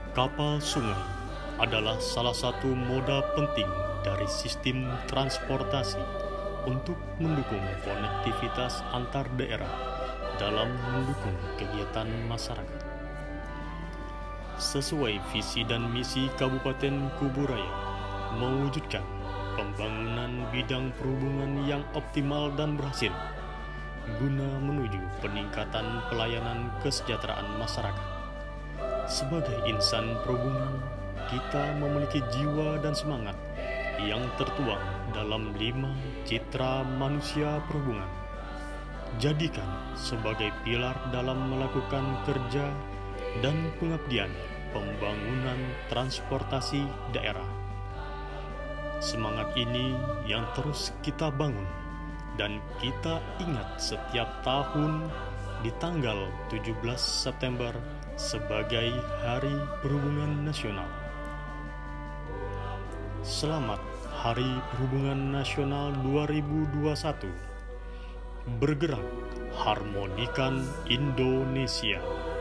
Kapal sungai adalah salah satu moda penting dari sistem transportasi untuk mendukung konektivitas antar daerah dalam mendukung kegiatan masyarakat. Sesuai visi dan misi Kabupaten Kuburaya, mewujudkan pembangunan bidang perhubungan yang optimal dan berhasil, guna menuju peningkatan pelayanan kesejahteraan masyarakat. Sebagai insan perhubungan, kita memiliki jiwa dan semangat yang tertuang dalam 5 citra manusia perhubungan. Jadikan sebagai pilar dalam melakukan kerja dan pengabdian pembangunan transportasi daerah. Semangat ini yang terus kita bangun dan kita ingat setiap tahun di tanggal 17 September sebagai Hari Perhubungan Nasional. Selamat Hari Perhubungan Nasional 2021. Bergerak harmonikan Indonesia.